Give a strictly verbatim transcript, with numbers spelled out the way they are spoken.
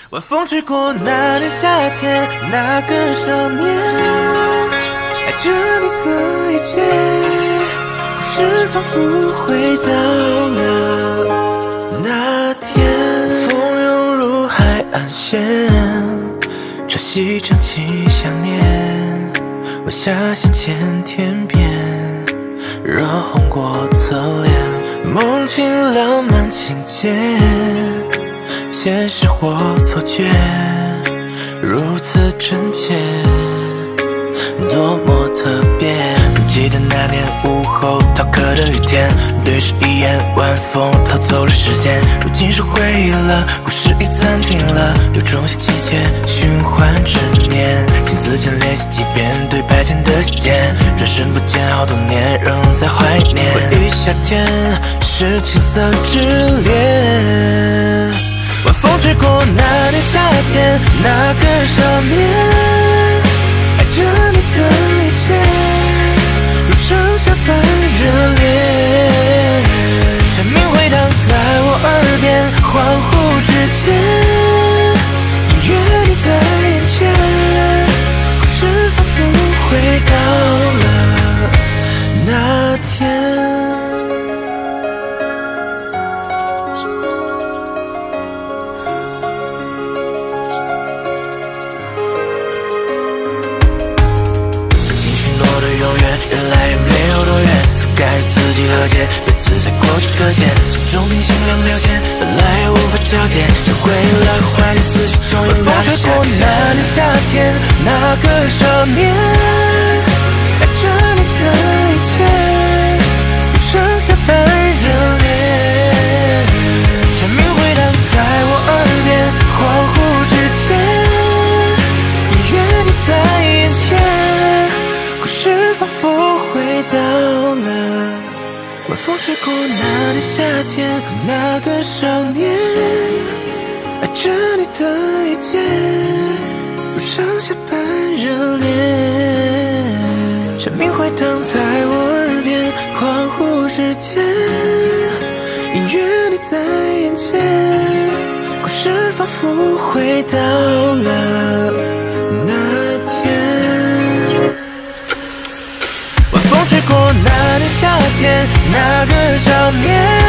晚风吹过那年夏天，那个少年，爱着你的一切，故事仿佛回到了那天。蜂拥入海岸线，潮汐涨起想念，晚霞线牵天边，染红过侧脸，梦境浪漫情节，现实或错觉，如此真切，多么特别。记得那年午后逃课的雨天，对视一眼，晚风逃走了时间。如今是回忆了，故事已暂停了，有种些季节循环执念，亲自前练习几遍对白前的细节，转身不见好多年，仍在怀念。回忆夏天是青涩之恋，晚风吹过那年夏天，那个少年，爱着你的一切，如盛夏般热烈，蝉鸣回荡在我耳边，恍惚之间，音乐你在眼前，故事仿佛回到了那天。原来也没有多远，覆盖自己和解，日子在过去搁浅，心中平行两条线，本来也无法交接，学会了怀念思绪重演那夏天。那年夏天，那个少年，爱着你的一切，如盛夏般热烈，蝉鸣回荡在我耳边，恍惚之间，音乐你在眼前，故事仿佛回到了晚风吹过那年夏天，那个少年，爱着你的一切，如盛夏般热烈，蝉鸣回荡在我耳边，恍惚之间，音乐你在眼前，故事仿佛回到了那天。风吹过那年夏天，那个少年，